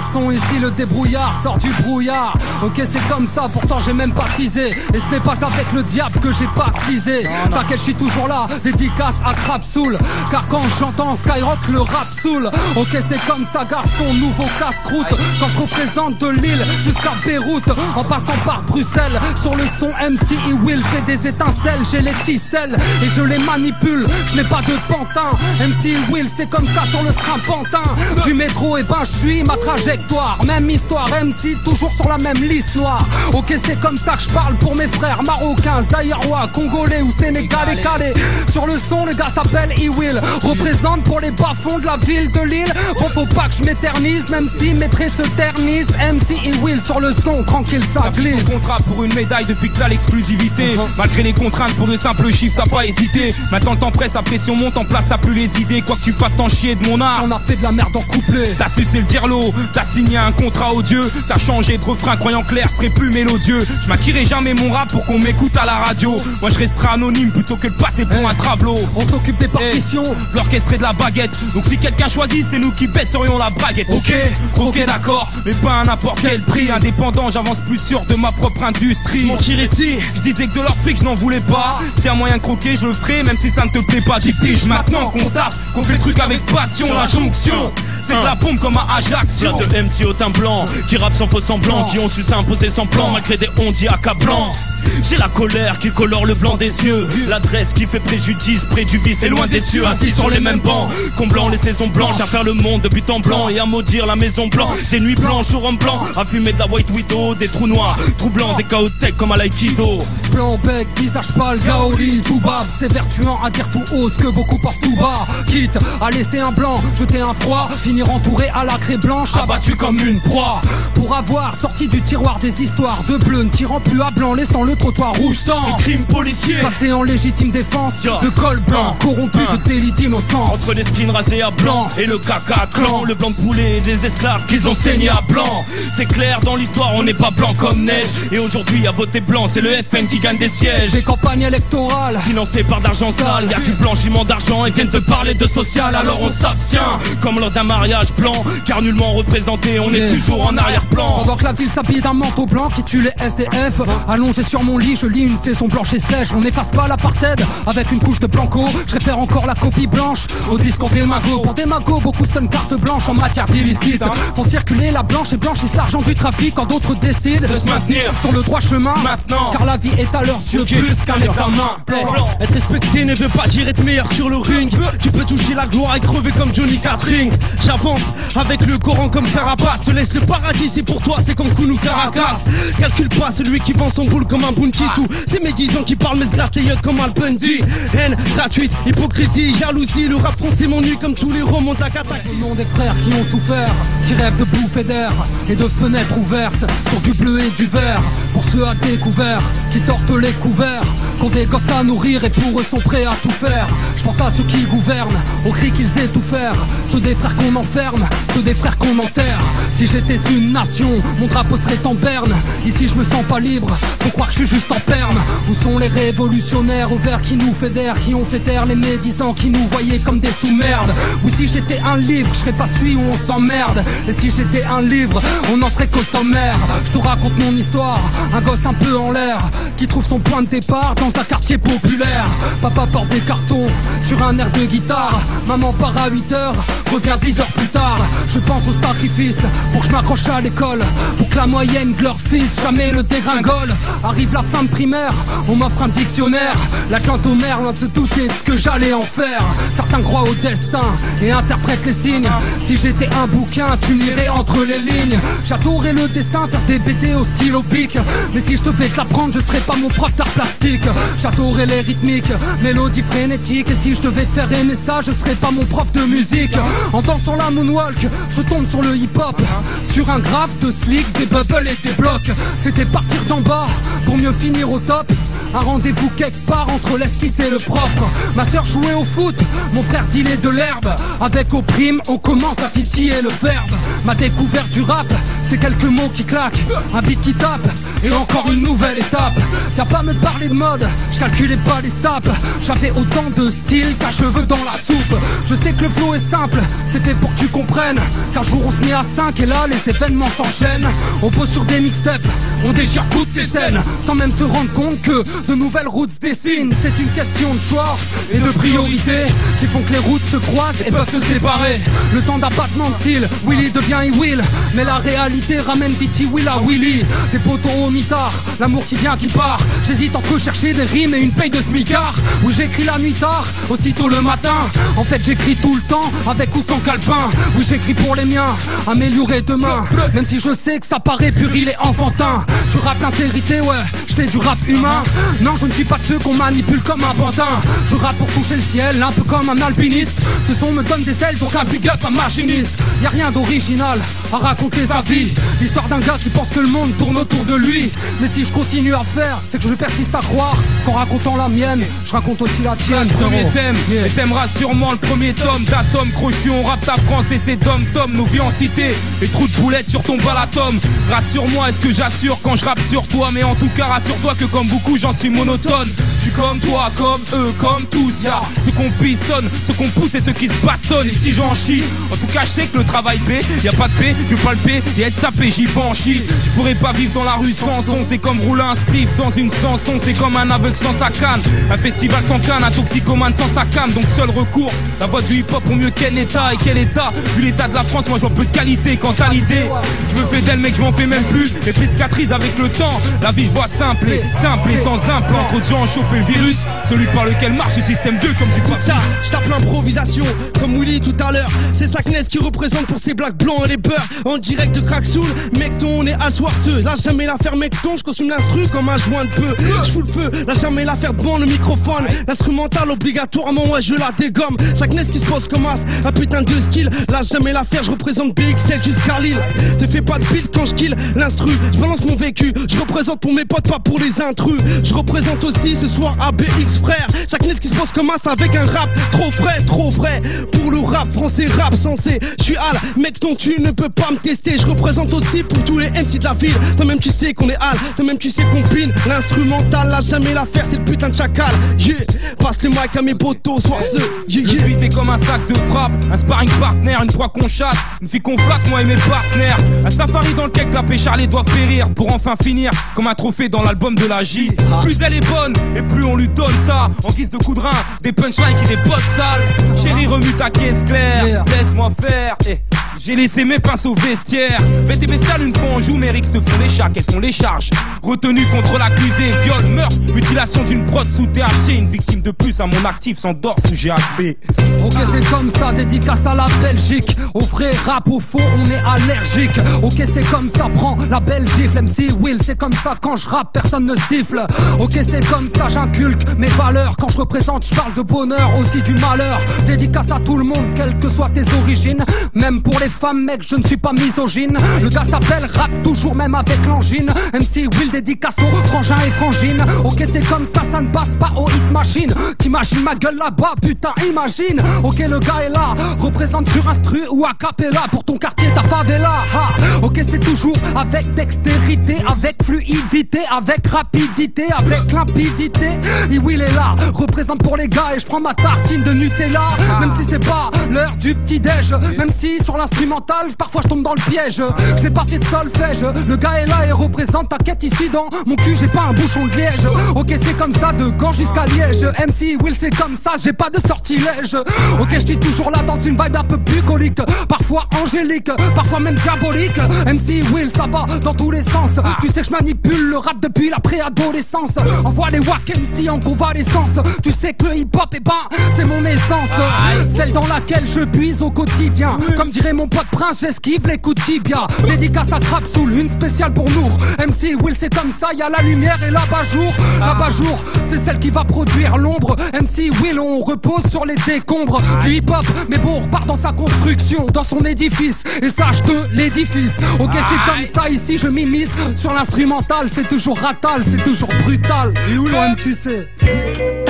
garçon, ici le débrouillard sort du brouillard. Ok, c'est comme ça, pourtant j'ai même pas teasé. Et ce n'est pas avec le diable que j'ai baptisé. T'inquiète, je suis toujours là, dédicace à Crapsoul. Car quand j'entends Skyrock, le rap soul. Ok, c'est comme ça, garçon, nouveau casse-croûte. Quand je représente de Lille jusqu'à Beyrouth, en passant par Bruxelles, sur le son MC et Will fait des étincelles. J'ai les ficelles et je les manipule. Je n'ai pas de pantin. MC et Will, c'est comme ça sur le strapontin du métro. Et ben je suis ma trajectoire. Même histoire, MC toujours sur la même liste noire. Ok, c'est comme ça que je parle pour mes frères marocains, zaïrois, congolais ou sénégalais calés. Sur le son, le gars s'appelle E-Will. Représente pour les bas-fonds de la ville de Lille. Bon, faut pas que je m'éternise, même si mes traits se ternissent. MC E-Will sur le son, tranquille, ça glisse. Contrat pour une médaille depuis que t'as l'exclusivité. Malgré les contraintes pour de simples chiffres, t'as pas hésité. Maintenant le temps presse, la pression monte en place, t'as plus les idées. Quoi que tu fasses, t'en chier de mon art. On a fait de la merde en couplet. T'as sucé le dirlo, t'as signé un contrat odieux. T'as changé de refrain, croyant clair serait plus mélodieux. Je maquillerai jamais mon rap pour qu'on m'écoute à la radio. Moi je resterai anonyme plutôt que de passer pour un travelot. On s'occupe des partitions, de l'orchestre et de la baguette. Donc si quelqu'un choisit, c'est nous qui baisserions la braguette. Ok d'accord, mais pas à n'importe quel prix. Indépendant, j'avance plus sûr de ma propre industrie. Mentir ici, je disais que de leur fric je n'en voulais pas. S'il y a moyen de croquer, je le ferai, même si ça ne te plaît pas. J'y pige maintenant qu'on taffe, qu'on fait le truc avec passion. La jonction, c'est de la bombe comme à Ajaccio. Plein de MC au teint blanc, qui rappent sans faux semblant, qui ont su s'imposer sans plan, malgré des ondits accablants. J'ai la colère qui colore le blanc des yeux, l'adresse qui fait préjudice près du vice et loin des cieux. Assis sur les mêmes bancs, comblant les saisons blanches, à faire le monde de but en blanc et à maudire la maison blanche. Des nuits blanches au rhum blanc, à fumer de la white widow, des trous noirs, trous blancs, des chaotiques comme à l'aïkido. Blanc bec, visage pâle, gaoli, tout bas. C'est vertuant à dire tout haut ce que beaucoup pensent tout bas. Quitte à laisser un blanc, jeter un froid, finir entouré à la craie blanche, abattu comme une proie. Pour avoir sorti du tiroir des histoires de bleu, ne tirant plus à blanc, laissant le trottoir rouge sang. Les crimes policiers, passé en légitime défense, le col blanc, corrompu de délit d'innocence. Entre les skins rasés à blanc et le caca clan, le blanc de poulet et des esclaves qu'ils ont saigné à blanc. C'est clair, dans l'histoire on n'est pas blanc comme neige. Et aujourd'hui à voter blanc, c'est le FN qui gagne des sièges. Des campagnes électorales financées par d'argent sale. Y'a du blanchiment d'argent et viennent te parler de social. Alors on s'abstient, comme lors d'un mariage blanc, car nullement représenté, on est toujours en arrière-plan. Pendant que la ville s'habille d'un manteau blanc qui tue les SDF, allongé sur mon lit, je lis une saison blanche et sèche. On n'efface pas l'apartheid avec une couche de blanco. Je réfère encore la copie blanche au discours des magos. Pour des magos, beaucoup stun carte blanche en matière d'illicite. Font circuler la blanche et blanchissent l'argent du trafic quand d'autres décident de se maintenir sur le droit chemin maintenant. Car la vie est à leurs yeux plus qu'un examen blanc. Être respecté ne veut pas dire être meilleur sur le ring. Tu peux toucher la gloire et crever comme Johnny Catering. J'avance avec le Coran comme Carapace. Te laisse le paradis, c'est pour toi, c'est Cancun ou Caracas. Calcule pas celui qui vend son boule comme un Bunkitu. C'est mes 10 ans qui parlent mais se grattent les yeux comme Al Bundy. Haine gratuite, hypocrisie, jalousie. Le rap français m'ennuie comme tous les romans d'Akata. Au nom des frères qui ont souffert, qui rêvent de bouffe et d'air et de fenêtres ouvertes sur du bleu et du vert. Pour ceux à découvert, qui sortent les couverts, qu'on des gosses à nourrir et pour eux sont prêts à tout faire. Je pense à ceux qui gouvernent, aux cris qu'ils aient tout faire. Ceux des frères qu'on enferme, ceux des frères qu'on enterre. Si j'étais une nation, mon drapeau serait en berne. Ici je me sens pas libre, faut croire que je suis juste en perme. Où sont les révolutionnaires au vert qui nous fédèrent, qui ont fait taire les médisants, qui nous voyaient comme des sous-merdes. Ou si j'étais un livre, je serais pas celui où on s'emmerde. Et si j'étais un livre, on en serait qu'au sommaire. Je te raconte mon histoire, un gosse un peu en l'air, qui trouve son point de départ dans un quartier populaire. Papa porte des cartons sur un air de guitare. Maman part à 8h, revient 10 heures plus tard. Je pense au sacrifice pour que je m'accroche à l'école, pour que la moyenne de leur fils jamais le dégringole. Arrive la fin de primaire, on m'offre un dictionnaire. La quinte au maire, loin de se douter de ce que j'allais en faire. Certains croient au destin et interprètent les signes. Si j'étais un bouquin, tu lirais entre les lignes. J'adorais le dessin, faire des BD au stylo bic. Mais si je devais te l'apprendre, je serais pas mon prof d'art plastique. J'adorais les rythmiques, mélodies frénétiques. Et si je devais te faire aimer ça, je serais pas mon prof de musique. En dansant la moonwalk, je tombe sur le hip-hop, sur un graphe de slick, des bubbles et des blocs. C'était partir d'en bas pour mieux finir au top. Un rendez-vous quelque part entre l'esquisse et le propre. Ma sœur jouait au foot, mon frère dealait de l'herbe. Avec au prime, on commence à titiller le verbe. Ma découverte du rap, c'est quelques mots qui claquent, un beat qui tape et encore une nouvelle étape. Y'a pas à me parler de mode, je calculais pas les sapes. J'avais autant de style qu'un cheveu dans la soupe. Je sais que le flow est simple, c'était pour que tu comprennes qu'un jour on se met à 5 et là les événements s'enchaînent. On pose sur des mixtapes, on déchire toutes les scènes sans même se rendre compte que de nouvelles routes se dessinent. C'est une question de choix et de priorité qui font que les routes se croisent et peuvent se séparer. Le temps d'abattement de cils, Willy devient E-Will, mais la réalité ramène Viti Will à Willy. Des poteaux au mitard, l'amour qui vient qui part. J'hésite entre chercher des rimes et une paye de smicard. Où j'écris la nuit tard, aussitôt le matin. En fait j'écris tout le temps, avec ou sans calepin. Oui j'écris pour les miens, améliorer demain. Même si je sais que ça paraît puéril et enfantin. Je rappe l'intégrité, ouais, je fais du rap humain. Non je ne suis pas de ceux qu'on manipule comme un pantin. Je rappe pour toucher le ciel, un peu comme un alpiniste. Ce son me donne des ailes, donc un big up à machiniste. Y'a rien d'original à raconter sa vie. L'histoire d'un gars qui pense que le monde tourne autour de lui. Mais si je continue à faire, c'est que je persiste à croire qu'en racontant la mienne, je raconte aussi la tienne. Premier thème, et t'aimeras sûrement le premier tome d'Atome Crochu, on rappe ta France et c'est dom-tom. Nos vies en cité, et trous de boulettes sur ton balatome. Rassure-moi, est-ce que j'assure quand je rappe sur toi? Mais en tout cas rassure-toi que comme beaucoup j'en suis monotone. Je suis comme toi, comme eux, comme tous. Y'a ceux qu'on pistonne, ceux qu'on pousse et ceux qui se bastonnent. Et si j'en chie, en tout cas je sais que le travail paie. Y'a pas de paix, je veux pas le paix et être sapé, j'y vais en chie. Je pourrais pas vivre dans la rue sans son. C'est comme rouler un spliff dans une chanson. C'est comme un aveugle sans sa canne, un festival sans canne, un toxicomane sans sa cam. Donc seul recours, la voix du hip-hop pour mieux quel état. Et quel état, vu l'état de la France, moi j'en peu de qualité. Quant à l'idée, je me fais d'elle mec, je m'en fais même plus. Les cicatrices avec le temps, la vie je vois simple et sans implant. Trop de gens ont chopé le virus, celui par lequel marche le système vieux comme du Écoute ça, je tape l'improvisation comme Willy tout à l'heure. C'est Sackness qui représente pour ses blacks blancs et les beurs. En direct de Cracksoul, mecton, on est à soirceux. Là jamais l'affaire mecton, je consomme l'instru comme un joint de peu. Je fous le feu, là jamais l'affaire devant le microphone. L'instrumental obligatoirement, ouais je la dégomme. Sackness qui se pose comme as, un putain de style. Là jamais l'affaire, je représente BXL jusqu'à Lille. Te fais pas de build quand je kill l'instru. Je balance mon vécu, je représente pour mes potes, pas pour les intrus. Je représente aussi ce soir ABX frère. Sackness qui se pose comme as avec un rap trop frais pour le rap français, rap sensé. Je suis Al, mec ton tu ne peux pas me tester. Je représente aussi pour tous les MC de la ville. Toi-même tu sais qu'on est Al, toi-même tu sais qu'on pine. L'instrumental, là jamais l'affaire, c'est le putain de chacal. Yeah, passe le mic à mes potos, soir ce. Le beat est comme un sac de frappe, un sparring partner, une proie qu'on chasse, une fille qu'on flatte, moi et mes partenaires. Un safari dans lequel la pêche Charlie doit périr pour enfin finir comme un trophée dans l'album de la J. Plus elle est bonne et plus on lui donne ça en guise de coup de rein, des punchlines qui des potes sales. Chérie remue ta caisse claire, laisse-moi faire. J'ai laissé mes pinces au vestiaire. Bête et bestiale, une fois on joue, mes rixes te font les chats. Quelles sont les charges? Retenue contre l'accusé, viol, meurtre, mutilation d'une prod sous THC. Une victime de plus à mon actif s'endort sous GHB. Ok c'est comme ça, dédicace à la Belgique. Au vrai rap, au faux, on est allergique. Ok c'est comme ça, prends la belle gifle. MC Will, c'est comme ça, quand je rappe, personne ne siffle. Ok c'est comme ça, j'inculque mes valeurs. Quand je représente, je parle de bonheur, aussi du malheur. Dédicace à tout le monde, quelles que soient tes origines. Même pour les femmes, mec, je ne suis pas misogyne. Le gars s'appelle rap toujours, même avec l'angine. MC Will, dédicace aux frangins et frangines. Ok c'est comme ça, ça ne passe pas au hit machine. T'imagines ma gueule là-bas, putain imagine. Ok le gars est là, représente sur instru ou a cappella pour ton quartier, ta favela. Ha. Ok c'est toujours avec dextérité, avec fluidité, avec rapidité, avec limpidité. Et Will est là, représente pour les gars et je prends ma tartine de Nutella. Même si c'est pas l'heure du petit-déj, même si sur l'instrumental parfois je tombe dans le piège. Je n'ai pas fait de solfège, le gars est là et représente, t'inquiète ici dans mon cul j'ai pas un bouchon de liège. Ok c'est comme ça de Gand jusqu'à Liège. MC Will c'est comme ça, j'ai pas de sortilège. Ok je dis toujours là dans une vibe un peu bucolique, parfois angélique, parfois même diabolique. MC Will ça va dans tous les sens. Tu sais que je manipule le rap depuis la préadolescence. Envoie les wack MC en convalescence. Tu sais que le hip hop et ben c'est mon essence, celle dans laquelle je puise au quotidien. Comme dirait mon pote Prince, j'esquive les coups de tibia. Dédicace à Cracksoul, une spéciale pour Nour. MC Will c'est comme ça, y'a la lumière et l'abat-jour. L'abat-jour c'est celle qui va produire l'ombre. MC Will on repose sur les décombres du hip-hop, mais bon on repart dans sa construction, dans son édifice, et sache de l'édifice. Ok c'est comme ça ici, je m'immisce sur l'instrumental. C'est toujours ratal, c'est toujours brutal. Et où l'on tu sais